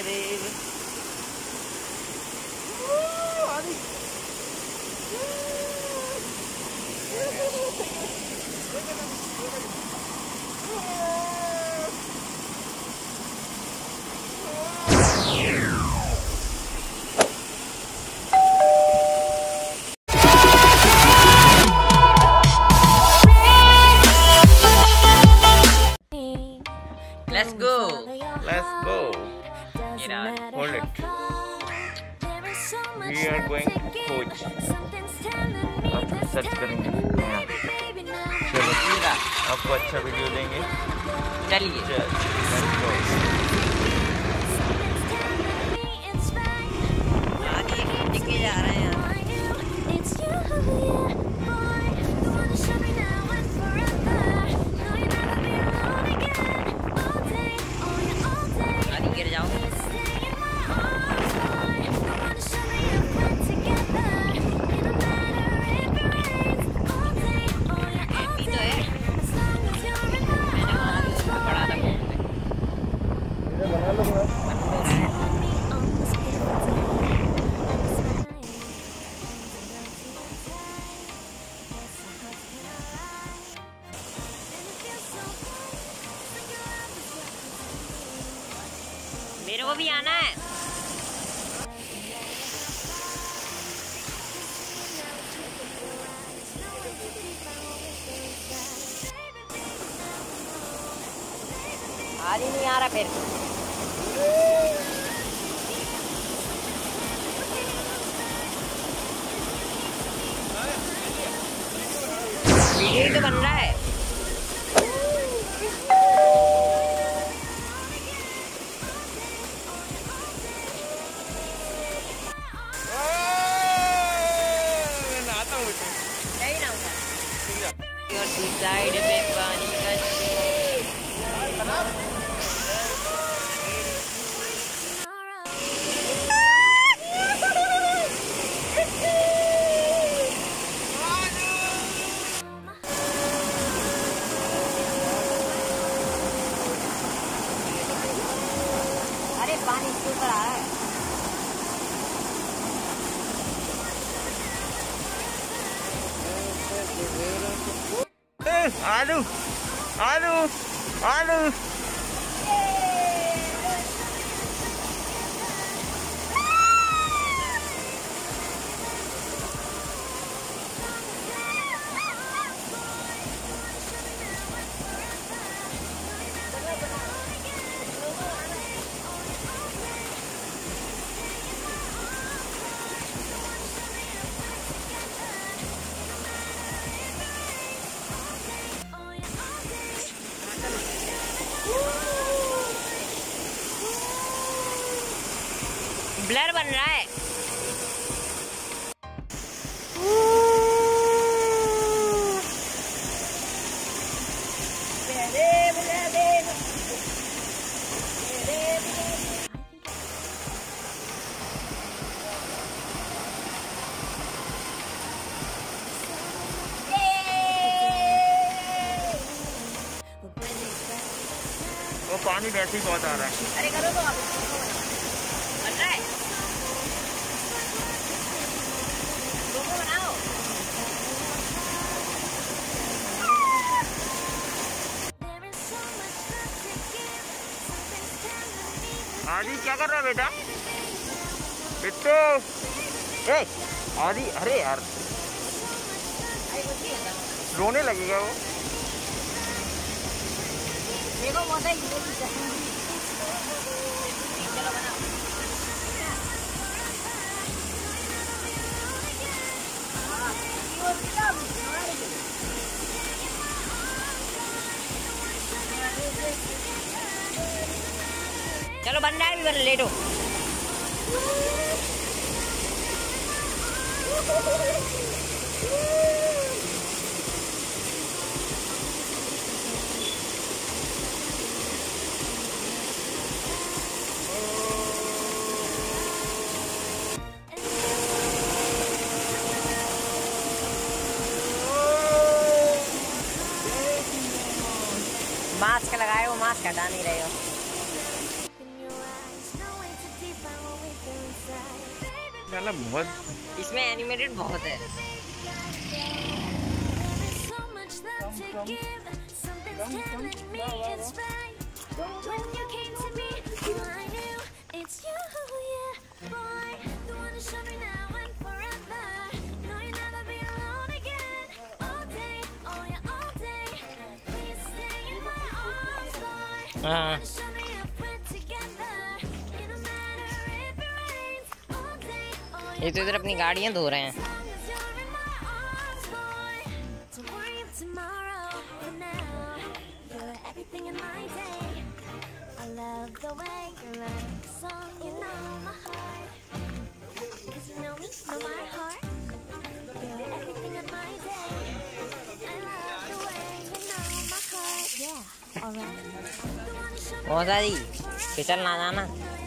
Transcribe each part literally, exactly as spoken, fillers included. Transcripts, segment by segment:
Mahadev. Let's go. Let's go. Get out. Hold it. We are going to खोज। अब search करेंगे। चलो आपको अच्छा वीडियो देंगे। चलिए। चल, let's go. आगे दिखे जा रहे हैं। आगे गिर जाओ। मेरे को भी आना है। आज ही नहीं आ रहा फिर। वीडियो तो बन रहा है। और साइड में पानी का अरे पानी ऊपर आ रहा है। आलू आलू आलू ब्लर बन रहा है। वो पानी वैसे ही बहुत आ रहा है। अरे करो तो आप बन रहा है। लोगो बनाओ। आदि क्या कर रहा है बेटा? बिट्टू, ए आदि, अरे यार रोने लगेगा वो। देखो मौसा ही चलो बनाओ। चलो बन रहा है भी, बन लेटो। मास्क लगाए हो, मास्क हटा नहीं रहे हो। साला बहुत इसमें एनिमेटेड बहुत है। हाँ ये तो इधर अपनी गाड़ियां धो रहे हैं। बहुत सारी फिसल ना जाना।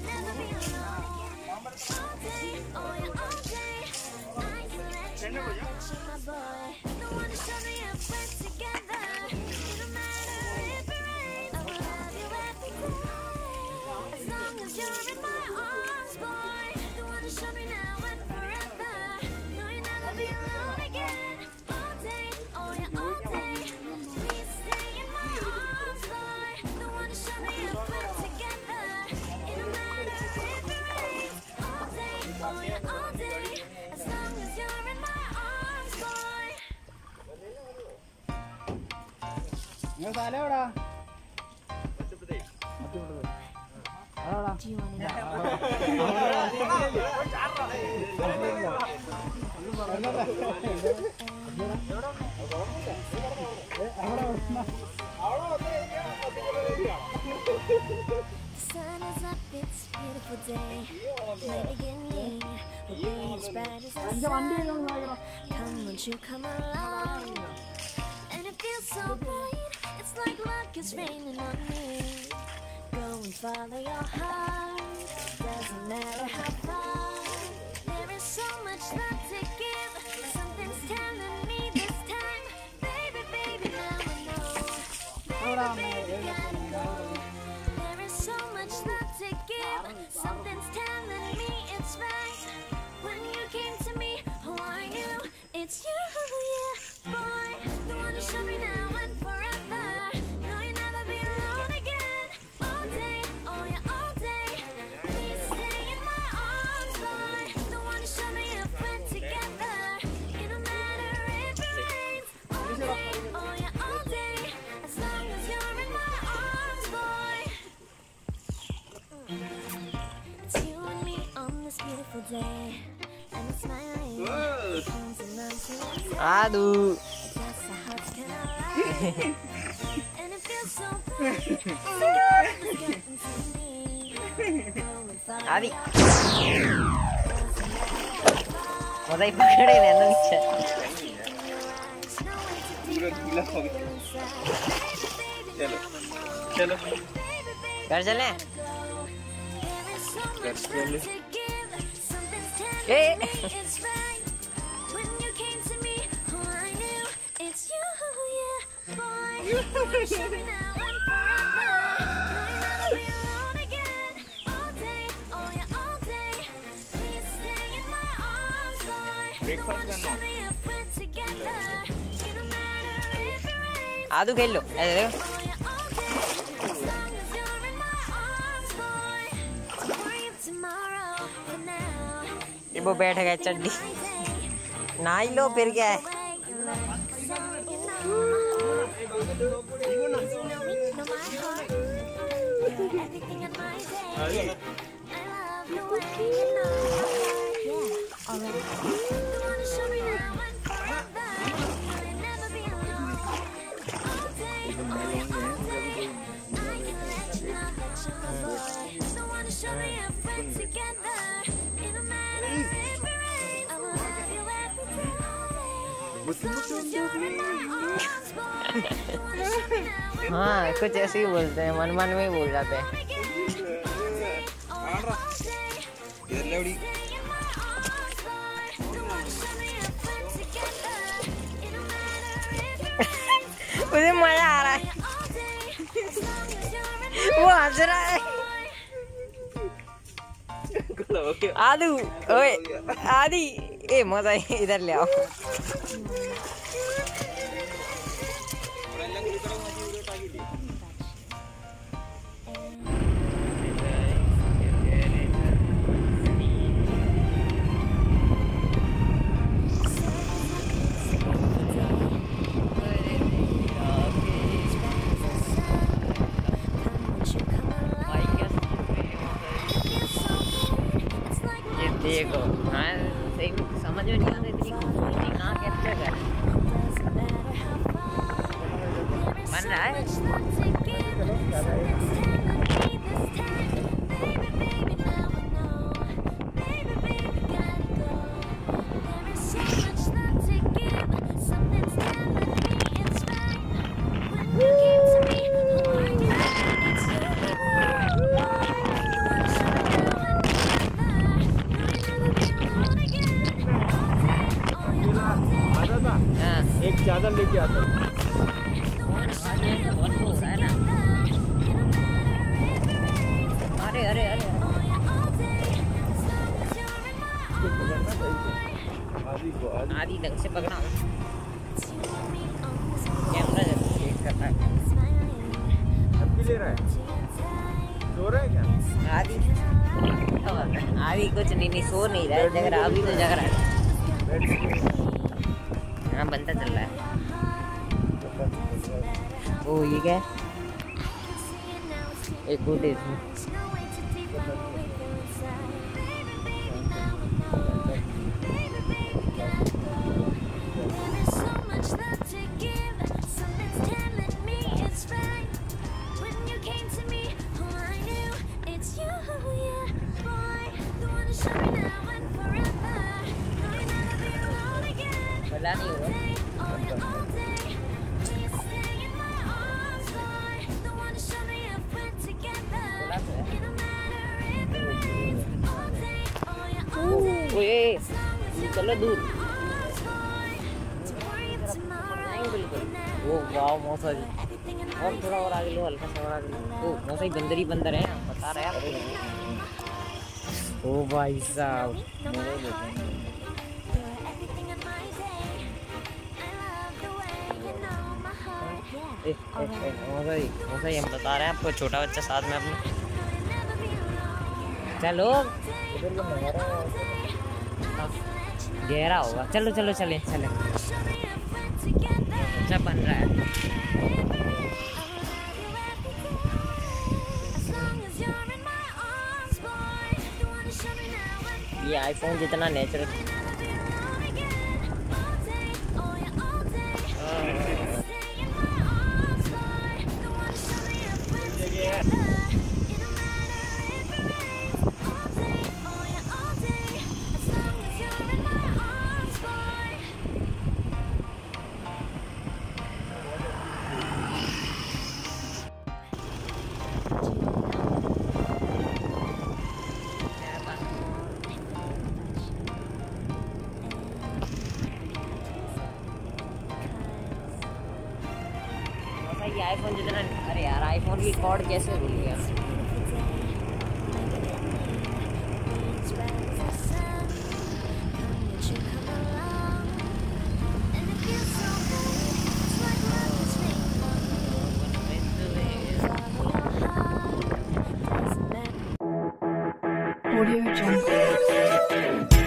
You come along and it feels so bright, it's like luck is raining on me. Go and follow your heart, doesn't matter how far. There is so much love to give, something's telling me this time. Baby, baby, now I know. Baby, baby, gotta know. There is so much love to give, something's telling me it's right. When you came to me, who are you? It's you, yeah, boy. The one to show me now and forever. No, you'll never be alone again. All day, oh yeah, all day. Please stay in my arms, boy. The one to show me if we're together. It don't matter if it rains. All day, oh yeah, all day. As long as you're in my arms, boy. It's you and me on this beautiful day. And it's my Aduh. Adi. Mulai pagade le नीचे. पूरा गीला हो गया. चलो. चलो. घर चले. घर चले. ए. आदू खेल लो ऐसे देखो ये वो बैठ गए चड्डी ना ही लो फिर क्या है हाँ कुछ ऐसे ही बोलते हैं मन मन में ही बोल जाते हैं मुझे मजा आ रहा है वो हंस रहा है आदू ओए आदि ए मजा इधर ले आओ देखो हाँ सही समझ में नहीं आता इतनी खूबसूरती कहाँ कैप्चर कर बन रहा है एक चादर लेके आता हूँ। अरे अरे अरे आदि ढंग से पकड़ा कैमरा चेक करता है ले रहा है सो रहा है क्या आदि आदि कुछ नहीं नहीं सो नहीं रहा है जग रहा अभी तो जग रहा है हाँ बनता चल रहा है ओ ये क्या है एक कोट इसमें बला नहीं हुआ ओए चलो दूर वो वाव मौसा जी और थोड़ा और आगे लो हल्का सा और आगे लो ओ मौसा ही बंदर ही बंदर है बता रहा है ओ भाई साहब मौसा जी मौसा जी हम बता रहे हैं आपको छोटा बच्चा साथ में अपने चलो गहरा होगा चलो चलो चले चले अच्छा बन रहा है ये आईफोन जितना नेचुरल ये आईफोन जितना अरे यार आईफोन की कॉर्ड कैसे भूल गया Audio Jungle.